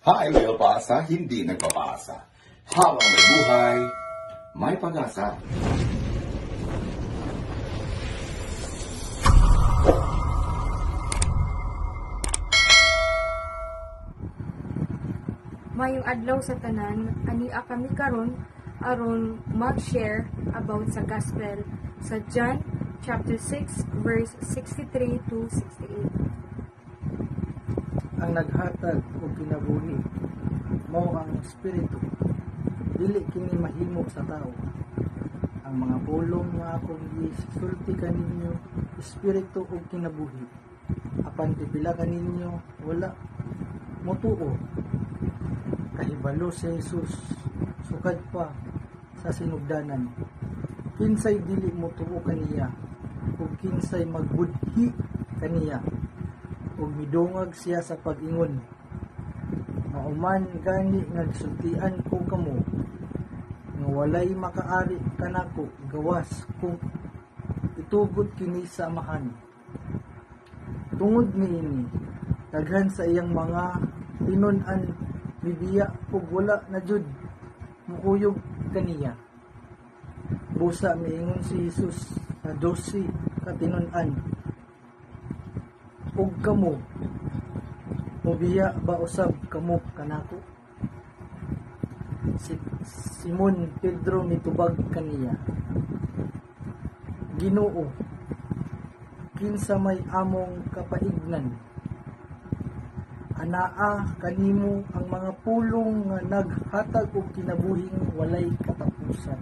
Highway Paasa, hindi nagpapaasa. Habang may buhay, may pag-asa. Mayong adlaw sa tanan, ania kami karon aron mag-share about sa gospel sa John chapter 6 verse 63 to 68. Ang naghatag o kinabuhi mao ang espiritu, dili kini mahimo sa tao. Ang mga pulong nga akong gisulti kaninyo espiritu o kinabuhi, apan pipila kaninyo wala motuo. Kahibalo si Jesus sukad pa sa sinugdanan, kinsay dili motuo kaniya ug kinsay magbudhi kaniya, ug midungag siya sa pag-ingon. Mauman gani nagsultian ko kamo nga walay makaari kanako gawas kung itugot kini sa amahan. Tungod niini daghan sa iyang mga tinun-an bibiya ug wala na jud mukuyog kaniya. Busa miingon si Jesus sa 12 ka tinun-an, ug kamo mubiya ba usab kamo kanako? Si Simon Pedro mitubag kaniya, Ginoo, kinsa may among kapaignan? Anaa kanimo ang mga pulong nga naghatag og kinabuhing walay katapusan.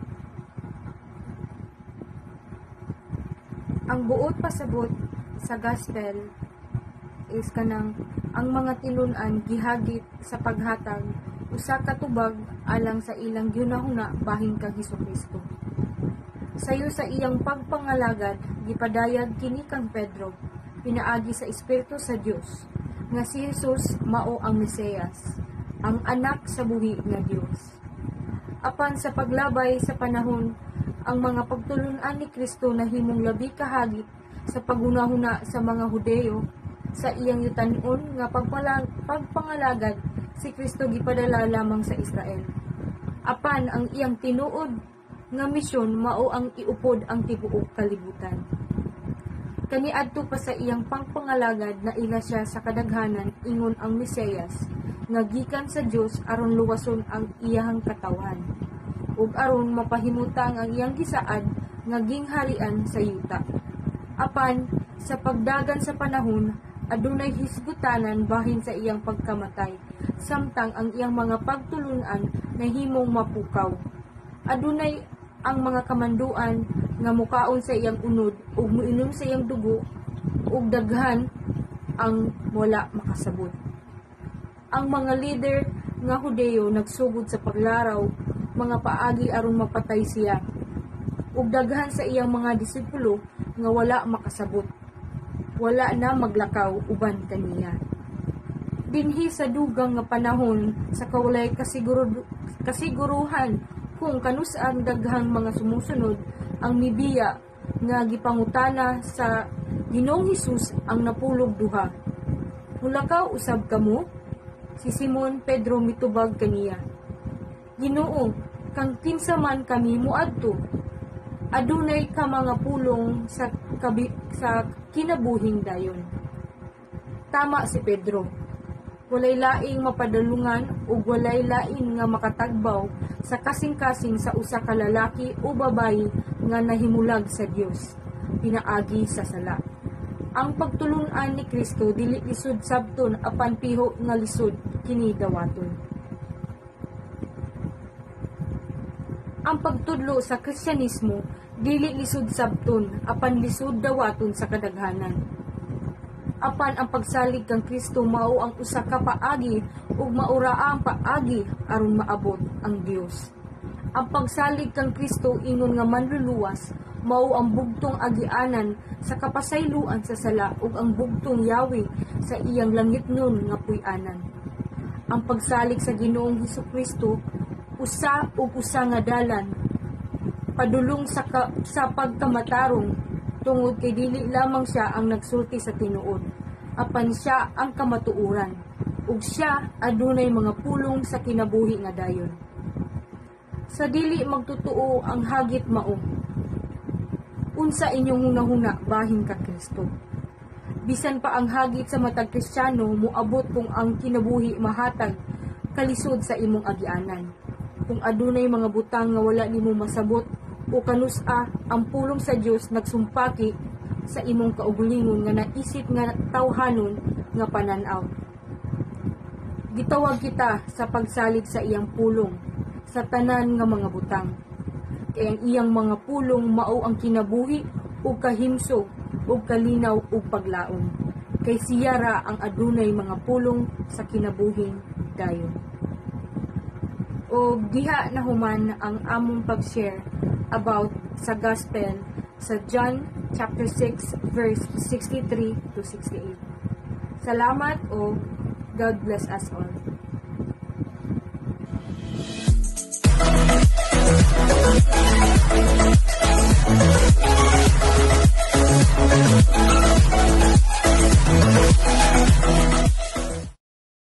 Ang buot pasabot sa gospel is kanang ang mga tinun-an gihagit sa paghatag usa ka tubag alang sa ilang ginahuna bahin kang Hesukristo. Sayo sa iyang pagpangalagad gipadayag kini kang Pedro pinaagi sa Espiritu sa Dios nga si Jesus mao ang Mesiyas, ang anak sa buhi nga Dios. Apan sa paglabay sa panahon, ang mga pagtulun-an ni Kristo nahimong labi kahagit sa pagunahuna sa mga Hudeo. Sa iyang yutan-on nga pagpangalagad, si Kristo gipadala lamang sa Israel. Apan ang iyang tinuod nga misyon mao ang iupod ang tibuok kalibutan. Kaniadto pa sa iyang pagpangalagad na ila siya sa kadaghanan ingon ang Mesiyas nga gikan sa Dios aron luwason ang iyang katawan ug aron mapahimutang ang iyang gisaad nga gingharian sa yuta. Apan sa pagdagan sa panahon adunay hisgutanan bahin sa iyang pagkamatay, samtang ang iyang mga pagtulun-an nahimong mapukaw. Adunay ang mga kamanduan nga mukaon sa iyang unod ug muinom sa iyang dugo, ug daghan ang wala makasabot. Ang mga leader nga Hudeo nagsugod sa paglaraw mga paagi aron mapatay siya, ug daghan sa iyang mga disipulo nga wala makasabot. Wala na maglakaw uban kaniya. Dinhi sa dugang nga panahon sa kawalay kasiguruhan kung kanus-ang daghang mga sumusunod ang mibiya nga gipangutana sa Ginoong Hesus ang napulog duha. Mulakaw usab kamo? Si Simon Pedro mitubag kaniya, Ginoo, kang kinsa man kami moadto? Adunay ka mga pulong sa kinabuhing dayon. Tama si Pedro. Walay laing mapadalungan ug walay lain nga makatagbaw sa kasing-kasing sa usa ka lalaki o babayi nga nahimulag sa Dios pinaagi sa sala. Ang pagtulun-an ni Kristo dili lisod sabton apan piho nga lisod kini dawaton. Ang pagtudlo sa Kristyanismo dili lisod sabton apan lisod dawaton sa kadaghanan. Apan ang pagsalig kang Kristo mao ang usa ka paagi ug maura ang paagi aron maabot ang Dios. Ang pagsalig kang Kristo ingon nga manluluwas mao ang bugtong agianan sa kapasayloan sa sala ug ang bugtong yawi sa iyang langitnon nga puy-anan. Ang pagsalig sa Ginoong Hesukristo usa ug usa nga dalan padulong sa pagkamatarong tungod kay dili lamang siya ang nagsulti sa tinuod, apan siya ang kamatuoran. ug siya adunay mga pulong sa kinabuhi nga dayon. Sa dili magtutuo ang hagit mao, unsa inyong hunahuna bahin ka Kristo. Bisan pa ang hagit sa matag Kristiyano moabot kung ang kinabuhi mahatag kalisod sa imong agianan. Kung adunay mga butang nga wala nimo masabot o kanusa, ang pulong sa Dios nagsumpaki sa imong kaugalingon nga naisip nga tawhanon nga pananaw. Gitawag kita sa pagsalig sa iyang pulong sa tanan nga mga butang. Kay ang iyang mga pulong mao ang kinabuhi ug kahimsog ug kalinaw ug paglaom. Kay siya ra ang adunay mga pulong sa kinabuhing dayon. O diha na human ang among pag-share about sa gospel sa John chapter 6 verse 63 to 68. Salamat o God bless us all.